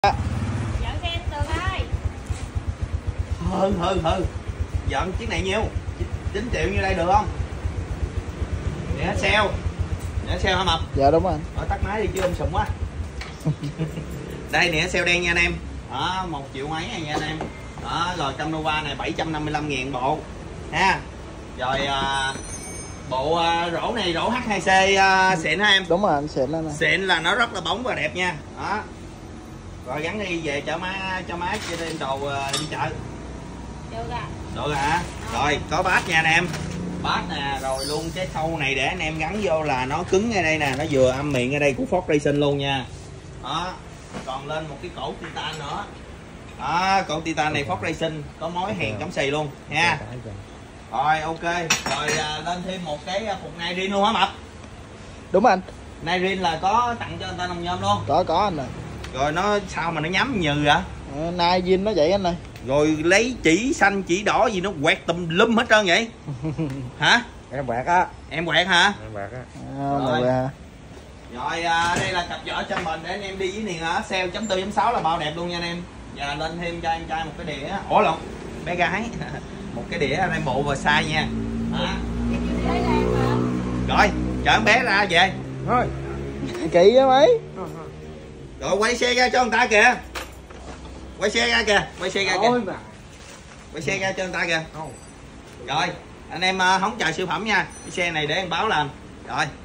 Dọn xe anh Tường ơi. Hừ dọn chiếc này nhiêu? 9 triệu như đây được không? Nè sale hả Mập? Dạ đúng rồi. Tắt máy đi chứ ông sùng quá. Đây nè sale đen nha anh em. Đó, 1 triệu mấy này nha anh em. Đó, rồi Camnova này 755.000 bộ ha. Rồi bộ rổ này rổ H2C xịn hả em? Đúng rồi anh, xịn lên. Xịn là nó rất là bóng và đẹp nha. Đó. Rồi gắn đi về cho má cho đem đồ đi chợ. Được hả? Rồi có bát nha anh em. Bát nè, rồi luôn cái khâu này để anh em gắn vô là nó cứng ngay đây nè, nó vừa âm miệng ở đây của Ford Racing luôn nha. Đó. Còn lên một cái cổ titan nữa. Đó, cổ titan này Ford Racing có mối hèn chống xì luôn nha. Rồi ok, rồi lên thêm một cái phục này riêng luôn hả Mập? Đúng anh. Này riêng là có tặng cho anh ta nông nhôm luôn. Có anh ơi. Rồi nó sao mà nó nhắm nhừ vậy? Nay zin nó vậy anh ơi. Rồi lấy chỉ xanh chỉ đỏ gì nó quẹt tùm lum hết trơn vậy? Hả? Em quẹt á. Em quẹt hả? Em quẹt á. Rồi đây là cặp vỏ chân bền để anh em đi với niềng ở sale chấm 4.6 là bao đẹp luôn nha anh em. Và lên thêm cho anh trai một cái đĩa. Ủa lộn, bé gái. Một cái đĩa anh em bộ và size nha. Rồi, chở con bé ra về. Thôi. Kỳ á mấy. Rồi quay xe ra cho người ta kìa. Quay xe ra kìa, quay xe ra kìa. Quay xe ra cho người ta kìa. Rồi, anh em hóng chờ siêu phẩm nha. Cái xe này để anh báo làm. Rồi.